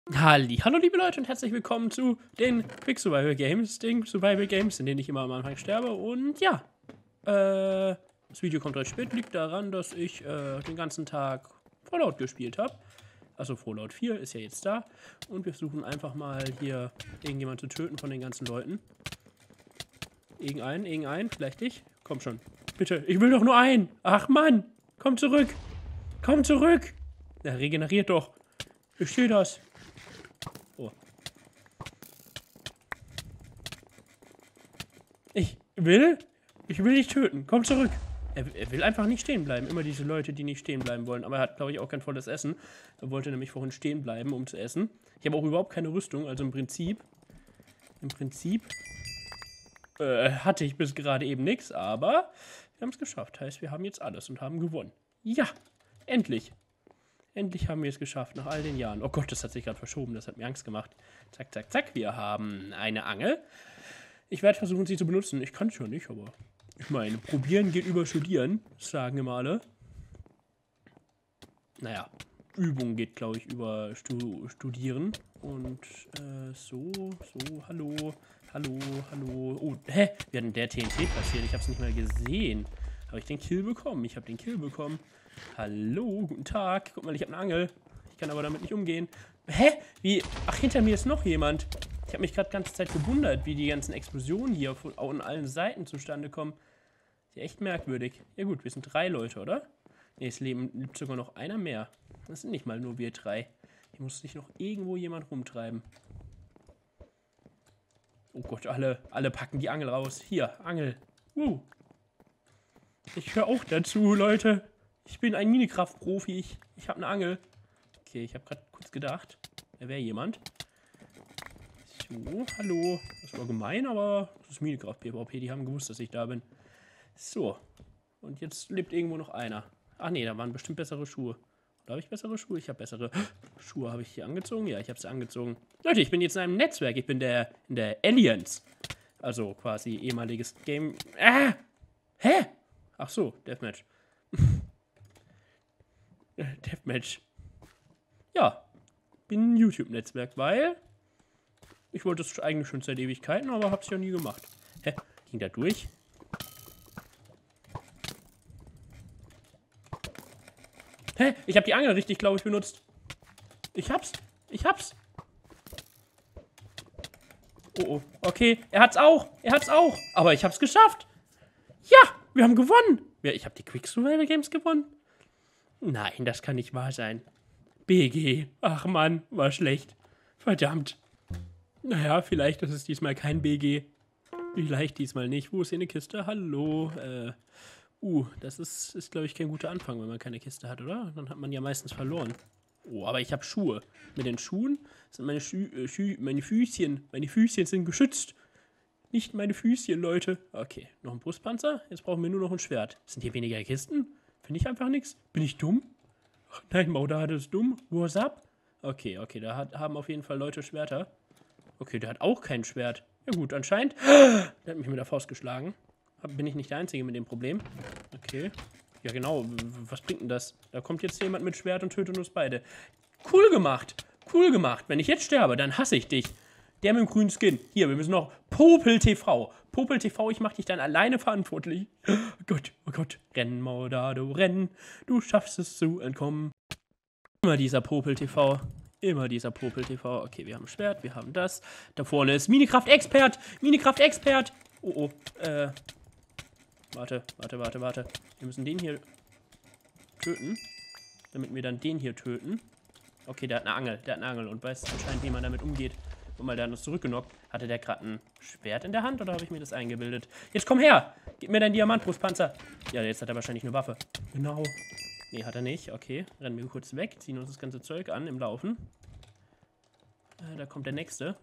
Hallo liebe Leute und herzlich willkommen zu den Quick Survival Games, in denen ich immer am Anfang sterbe. Und ja, das Video kommt recht spät, liegt daran, dass ich den ganzen Tag Fallout gespielt habe. Also Fallout 4 ist ja jetzt da und wir versuchen einfach mal hier irgendjemanden zu töten von den ganzen Leuten. Irgendeinen, vielleicht dich. Komm schon, bitte, ich will doch nur einen. Ach Mann, komm zurück. Komm zurück. Ja, regeneriert doch. Ich stehe das. Oh. Ich will dich töten. Komm zurück. Er will einfach nicht stehen bleiben. Immer diese Leute, die nicht stehen bleiben wollen. Aber er hat, glaube ich, auch kein volles Essen. Er wollte nämlich vorhin stehen bleiben, um zu essen. Ich habe auch überhaupt keine Rüstung. Also im Prinzip hatte ich bis gerade eben nichts. Aber wir haben es geschafft. Heißt, wir haben jetzt alles und haben gewonnen. Ja, endlich. Endlich haben wir es geschafft, nach all den Jahren. Oh Gott, das hat sich gerade verschoben, das hat mir Angst gemacht. Zack, zack, zack, wir haben eine Angel. Ich werde versuchen, sie zu benutzen. Ich kann es ja nicht, aber ich meine, probieren geht über studieren, sagen immer alle. Naja, Übung geht, glaube ich, über studieren. Und hallo. Oh, hä? Wie hat denn der TNT passiert? Ich habe es nicht mal gesehen. Habe ich den Kill bekommen? Ich habe den Kill bekommen. Hallo, guten Tag. Guck mal, ich habe eine Angel. Ich kann aber damit nicht umgehen. Hä? Wie? Ach, hinter mir ist noch jemand. Ich habe mich gerade die ganze Zeit gewundert, wie die ganzen Explosionen hier von allen Seiten zustande kommen. Ist ja echt merkwürdig. Ja gut, wir sind 3 Leute, oder? Ne, es lebt sogar noch einer mehr. Das sind nicht mal nur wir 3. Hier muss sich noch irgendwo jemand rumtreiben. Oh Gott, alle packen die Angel raus. Hier, Angel. Ich höre auch dazu, Leute. Ich bin ein Minecraft-Profi. Ich habe eine Angel. Okay, ich habe gerade kurz gedacht, da wäre jemand. So, hallo. Das war gemein, aber das ist Minecraft-PvP. Die haben gewusst, dass ich da bin. So. Und jetzt lebt irgendwo noch einer. Ach nee, da waren bestimmt bessere Schuhe. Oder habe ich bessere Schuhe? Ich habe bessere Schuhe. Habe ich hier angezogen? Ja, ich habe sie angezogen. Leute, ich bin jetzt in einem Netzwerk. Ich bin in der Alliance. Also quasi ehemaliges Game... Hä? Ach so, Deathmatch. Deathmatch. Ja, bin ein YouTube-Netzwerk, weil ich wollte es eigentlich schon seit Ewigkeiten, aber hab's ja nie gemacht. Hä? Ging da durch? Hä? Ich habe die Angel richtig, glaube ich, benutzt. Ich hab's. Oh, okay. Er hat's auch. Aber ich hab's geschafft. Ja, wir haben gewonnen. Ja, ich habe die Quick Survival Games gewonnen. Nein, das kann nicht wahr sein. BG. Ach Mann, war schlecht. Verdammt. Naja, vielleicht ist es diesmal kein BG. Vielleicht diesmal nicht. Wo ist hier eine Kiste? Hallo. Das ist glaube ich, kein guter Anfang, wenn man keine Kiste hat, oder? Dann hat man ja meistens verloren. Oh, aber ich habe Schuhe. Mit den Schuhen sind meine Füßchen. Meine Füßchen sind geschützt. Nicht meine Füßchen, Leute. Okay, noch ein Brustpanzer. Jetzt brauchen wir nur noch ein Schwert. Sind hier weniger Kisten? Finde ich einfach nichts. Bin ich dumm? Ach, nein, Maudade ist dumm. What's up? Okay, da haben auf jeden Fall Leute Schwerter. Okay, der hat auch kein Schwert. Ja gut, anscheinend. Der hat mich mit der Faust geschlagen. Bin ich nicht der Einzige mit dem Problem? Okay. Ja genau, was bringt denn das? Da kommt jetzt jemand mit Schwert und tötet uns beide. Cool gemacht. Wenn ich jetzt sterbe, dann hasse ich dich. Der mit dem grünen Skin. Hier, wir müssen noch Popel TV. Popel TV, ich mach dich dann alleine verantwortlich. Oh Gott. Rennen, Maudado, rennen. Du schaffst es zu entkommen. Immer dieser Popel TV. Okay, wir haben ein Schwert, wir haben das. Da vorne ist Minecraft-Expert. Oh. Warte. Wir müssen den hier töten. Damit wir dann den hier töten. Okay, der hat eine Angel und weiß anscheinend, wie man damit umgeht. Guck mal, der hat uns zurückgenockt. Hatte der gerade ein Schwert in der Hand oder habe ich mir das eingebildet? Jetzt komm her! Gib mir deinen Diamantbrustpanzer. Ja, jetzt hat er wahrscheinlich eine Waffe. Genau. Nee, hat er nicht. Okay, rennen wir kurz weg. Ziehen uns das ganze Zeug an im Laufen. Da kommt der Nächste.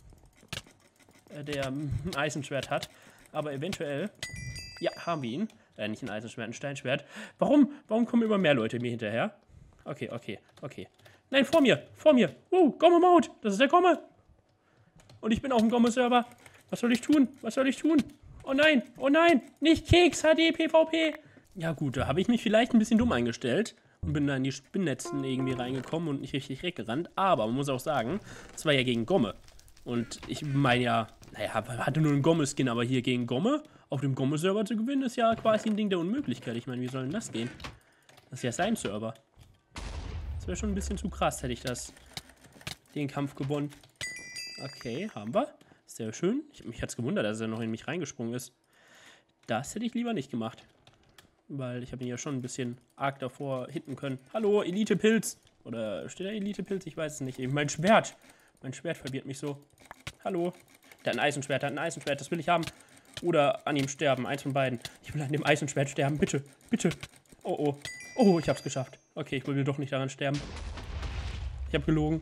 Der ein Eisenschwert hat. Aber eventuell... Ja, haben wir ihn. Nicht ein Eisenschwert, ein Steinschwert. Warum kommen immer mehr Leute mir hinterher? Okay. Nein, vor mir. Gomme Mode. Das ist der Gomme. Und ich bin auf dem Gomme-Server. Was soll ich tun? Oh nein. Nicht Keks, HD, PvP. Ja gut, da habe ich mich vielleicht ein bisschen dumm eingestellt. und bin da in die Spinnnetzen irgendwie reingekommen und nicht richtig weggerannt. Aber man muss auch sagen, es war ja gegen Gomme. Und ich meine ja, naja, hatte nur einen Gomme-Skin, aber hier gegen Gomme, auf dem Gomme-Server zu gewinnen, ist ja quasi ein Ding der Unmöglichkeit. Ich meine, wie soll denn das gehen? Das ist ja sein Server. Das wäre schon ein bisschen zu krass, hätte ich den Kampf gewonnen. Okay, haben wir. Sehr schön. Mich hat es gewundert, dass er noch in mich reingesprungen ist. Das hätte ich lieber nicht gemacht. Weil ich habe ihn ja schon ein bisschen arg davor hitten können. Hallo, Elite-Pilz. Oder steht da Elite-Pilz? Ich weiß es nicht. Mein Schwert. Mein Schwert verwirrt mich so. Hallo. Der hat ein Eisenschwert, das will ich haben. Oder an ihm sterben, eins von beiden. Ich will an dem Eisenschwert sterben, bitte, bitte. Oh, oh. Oh, ich hab's geschafft. Okay, ich will doch nicht daran sterben. Ich habe gelogen.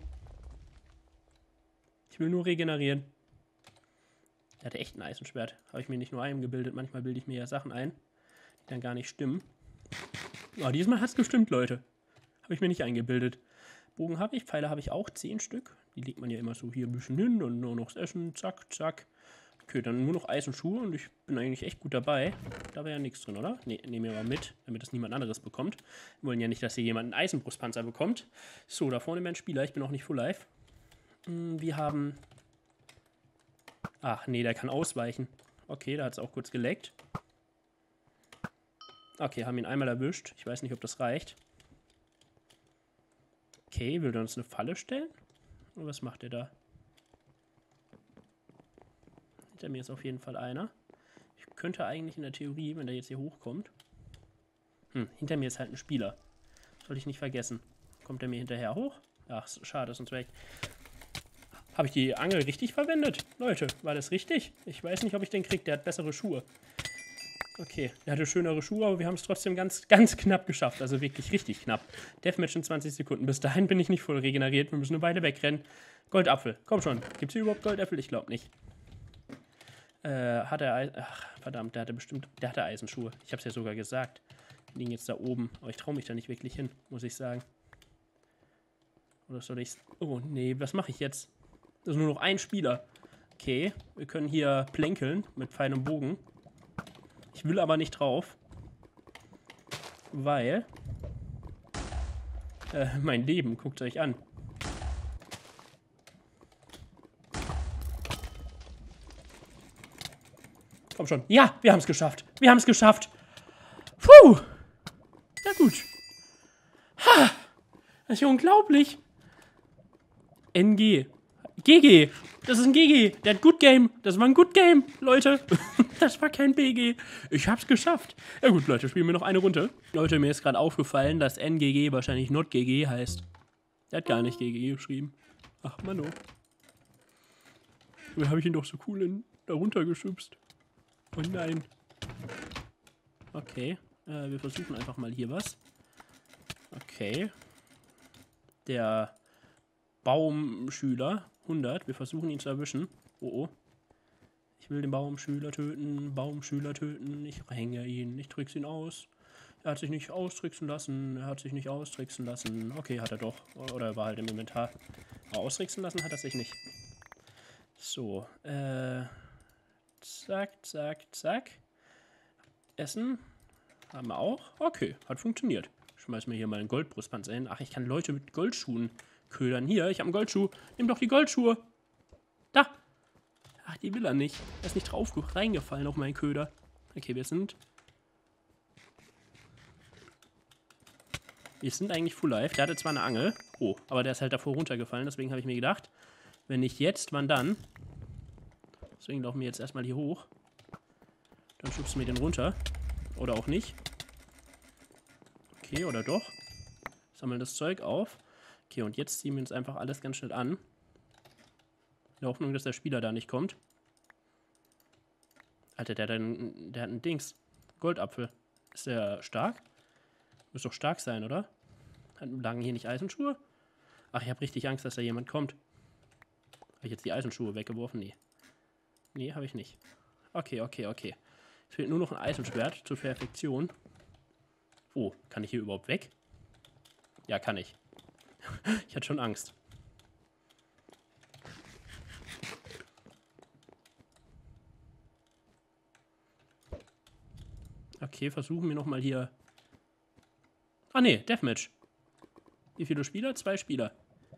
Ich will nur regenerieren. Der hatte echt ein Eisenschwert. Habe ich mir nicht nur eingebildet. Manchmal bilde ich mir ja Sachen ein, die dann gar nicht stimmen. Oh, diesmal hat es gestimmt, Leute. Habe ich mir nicht eingebildet. Bogen habe ich, Pfeile habe ich auch 10 Stück. Die legt man ja immer so hier ein bisschen hin und nur noch das Essen. Zack, zack. Okay, dann nur noch Eisenschuhe und ich bin eigentlich echt gut dabei. Da wäre ja nichts drin, oder? Ne, nehmen wir mal mit, damit das niemand anderes bekommt. Wir wollen ja nicht, dass hier jemand einen Eisenbrustpanzer bekommt. So, da vorne wäre ein Spieler. Ich bin auch nicht full life. Wir haben... Ach, nee, der kann ausweichen. Okay, da hat es auch kurz geleckt. Okay, haben ihn einmal erwischt. Ich weiß nicht, ob das reicht. Okay, will der uns eine Falle stellen? Oder was macht der da? Hinter mir ist auf jeden Fall einer. Ich könnte eigentlich in der Theorie, wenn der jetzt hier hochkommt... hinter mir ist halt ein Spieler. Sollte ich nicht vergessen. Kommt der mir hinterher hoch? Ach, schade, sonst wäre ich... Habe ich die Angel richtig verwendet? Leute, war das richtig? Ich weiß nicht, ob ich den kriege. Der hat bessere Schuhe. Okay, der hatte schönere Schuhe, aber wir haben es trotzdem ganz, ganz knapp geschafft. Also wirklich richtig knapp. Deathmatch in 20 Sekunden. Bis dahin bin ich nicht voll regeneriert. Wir müssen eine Weile wegrennen. Goldapfel. Komm schon. Gibt es hier überhaupt Goldäpfel? Ich glaube nicht. Hat er... Ach, verdammt. Der hatte Eisenschuhe. Ich habe es ja sogar gesagt. Die liegen jetzt da oben. Aber ich traue mich da nicht wirklich hin, muss ich sagen. Oder soll ich... Oh, nee. Was mache ich jetzt? Das ist nur noch ein Spieler. Okay, wir können hier plänkeln mit Pfeil und Bogen. Ich will aber nicht drauf. Weil... mein Leben, guckt euch an. Komm schon. Ja, wir haben es geschafft. Wir haben es geschafft. Puh. Ja gut. Ha. Das ist ja unglaublich. NG. GG. Das ist ein GG. Der hat Good Game. Das war ein Good Game, Leute. Das war kein BG. Ich hab's geschafft. Ja gut, Leute, spielen wir noch eine Runde. Leute, mir ist gerade aufgefallen, dass NGG wahrscheinlich Not GG heißt. Der hat gar nicht GG geschrieben. Ach, Mann, oh. Dann habe ich ihn doch so cool da runtergeschubst. Oh nein. Okay. Wir versuchen einfach mal hier was. Okay. Der Baumschüler 100. Wir versuchen ihn zu erwischen. Oh oh. Ich will den Baumschüler töten. Baumschüler töten. Ich hänge ihn. Ich trickse ihn aus. Er hat sich nicht austricksen lassen. Er hat sich nicht austricksen lassen. Okay, hat er doch. Oder er war halt im Inventar. Aber austricksen lassen hat er sich nicht. So. Zack, zack, zack. Essen. Haben wir auch. Okay, hat funktioniert. Schmeiß mir hier mal einen Goldbrustpanzer hin. Ach, ich kann Leute mit Goldschuhen ködern. Hier, ich habe einen Goldschuh. Nimm doch die Goldschuhe. Da. Ach, die will er nicht. Er ist nicht drauf reingefallen auf meinen Köder. Okay, wir sind eigentlich full life. Der hatte zwar eine Angel. Oh, aber der ist halt davor runtergefallen. Deswegen habe ich mir gedacht, wenn nicht jetzt, wann dann? Deswegen laufen wir jetzt erstmal hier hoch. Dann schubst du mir den runter. Oder auch nicht. Okay, oder doch. Sammeln das Zeug auf. Okay, und jetzt ziehen wir uns einfach alles ganz schnell an. In der Hoffnung, dass der Spieler da nicht kommt. Alter, der hat ein Dings. Goldapfel. Ist der stark? Muss doch stark sein, oder? Lagen hier nicht Eisenschuhe? Ach, ich habe richtig Angst, dass da jemand kommt. Habe ich jetzt die Eisenschuhe weggeworfen? Nee. Nee, habe ich nicht. Okay, okay, okay. Es fehlt nur noch ein Eisenschwert zur Perfektion. Oh, kann ich hier überhaupt weg? Ja, kann ich. Ich hatte schon Angst. Okay, versuchen wir nochmal hier... Ah ne, Deathmatch. Wie viele Spieler? 2 Spieler.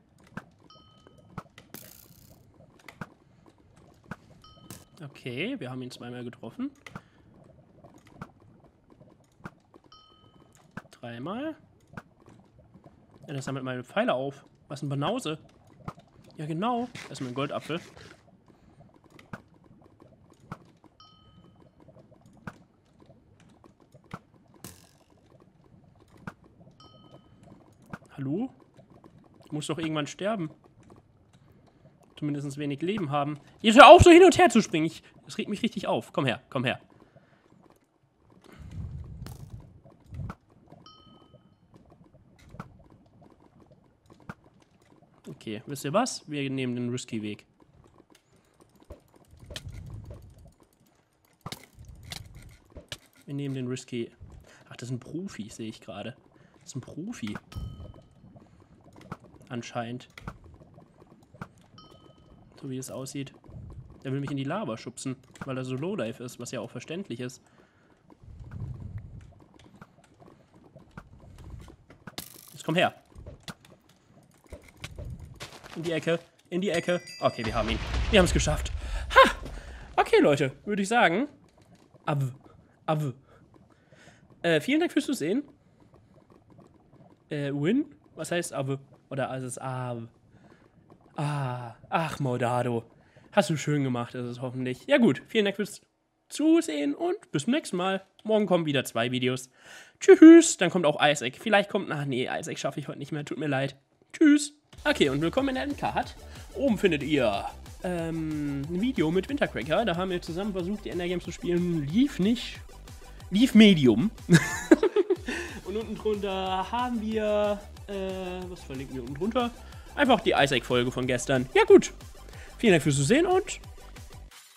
Okay, wir haben ihn zweimal getroffen. 3-mal. Ja, das sammelt meine Pfeile auf. Was ein Banause. Ja, genau. Das ist mein Goldapfel. Hallo? Ich muss doch irgendwann sterben. Zumindest wenig Leben haben. Jetzt hör auf, so hin und her zu springen. Das regt mich richtig auf. Komm her, komm her. Okay, wisst ihr was? Wir nehmen den Risky-Weg. Wir nehmen den Risky... Ach, das ist ein Profi, sehe ich gerade. Das ist ein Profi. Anscheinend. So wie es aussieht. Der will mich in die Lava schubsen, weil er so Lowlife ist, was ja auch verständlich ist. Jetzt komm her. In die Ecke, in die Ecke. Okay, wir haben ihn. Wir haben es geschafft. Ha! Okay, Leute, würde ich sagen. Vielen Dank fürs Zusehen. Win? Was heißt Ave? Oder ist es Ave? Ach, Maudado. Hast du schön gemacht, ist es hoffentlich. Ja gut, vielen Dank fürs Zusehen und bis zum nächsten Mal. Morgen kommen wieder 2 Videos. Tschüss, dann kommt auch Isaac. Vielleicht kommt... Ach nee, Isaac schaffe ich heute nicht mehr, tut mir leid. Tschüss. Okay, und willkommen in der Endcard. Oben findet ihr ein Video mit Wintercracker. Da haben wir zusammen versucht, die Ender Games zu spielen. Lief nicht. Lief Medium. Und unten drunter haben wir... was verlinken wir unten drunter? Einfach die Isaac-Folge von gestern. Ja gut. Vielen Dank fürs Zusehen und